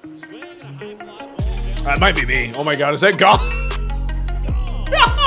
That might be me. Oh my god, is that gone?